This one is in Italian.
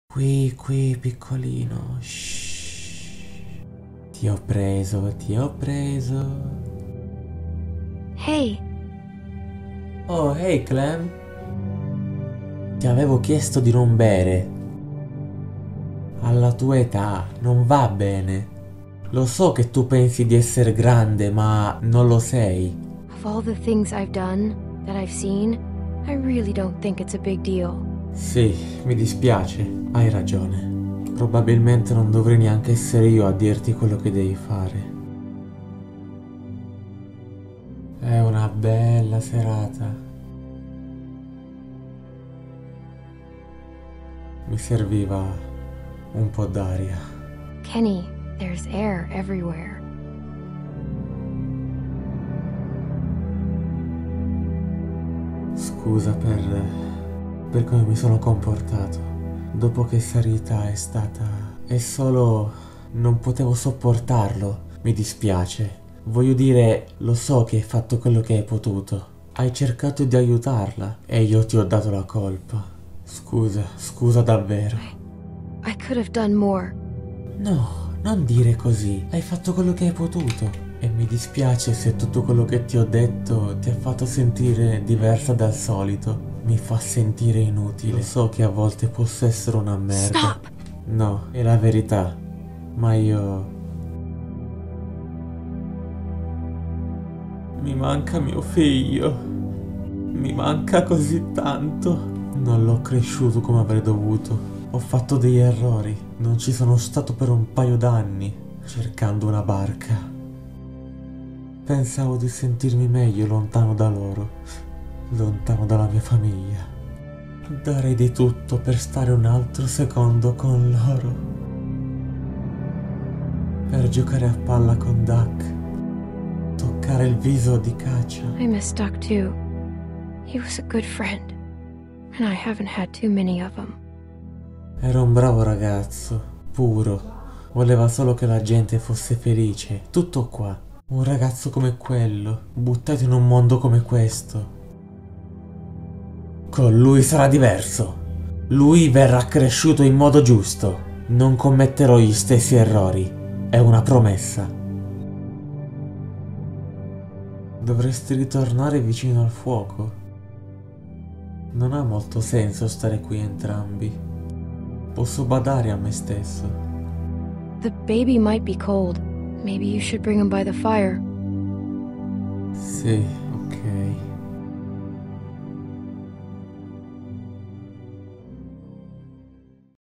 Qui, piccolino. Shh. Ti ho preso, ti ho preso. Hey, Oh, hey Clem. Ti avevo chiesto di non bere. Alla tua età non va bene. Lo so che tu pensi di essere grande, ma non lo sei. of all the things I've done, that I've seen, I really don't think it's a big deal. Sì, mi dispiace, hai ragione. Probabilmente non dovrei neanche essere io a dirti quello che devi fare. È una bella serata. Mi serviva un po' d'aria. Kenny, there's air everywhere. Scusa per come mi sono comportato. Dopo che Sarita è stata... È solo... non potevo sopportarlo. Mi dispiace. Voglio dire, lo so che hai fatto quello che hai potuto. Hai cercato di aiutarla e io ti ho dato la colpa. Scusa davvero. I could have done more. No, non dire così. Hai fatto quello che hai potuto. E mi dispiace se tutto quello che ti ho detto ti ha fatto sentire diversa dal solito. Mi fa sentire inutile. Lo so che a volte posso essere una merda. Stop! No, è la verità. Ma io... Mi manca mio figlio. Mi manca così tanto. Non l'ho cresciuto come avrei dovuto. Ho fatto degli errori. Non ci sono stato per un paio d'anni cercando una barca. Pensavo di sentirmi meglio lontano da loro, lontano dalla mia famiglia. Darei di tutto per stare un altro secondo con loro. Per giocare a palla con Duck. Toccare il viso di Caccia. I miss Duck too. He was a good friend, and I haven't had too many of them. Era un bravo ragazzo, puro. Voleva solo che la gente fosse felice. Tutto qua. Un ragazzo come quello, buttato in un mondo come questo. Con lui sarà diverso. Lui verrà cresciuto in modo giusto. Non commetterò gli stessi errori. È una promessa. Dovresti ritornare vicino al fuoco. Non ha molto senso stare qui entrambi. Posso badare a me stesso. The baby might be cold. Maybe you should bring him by the fire. Sì,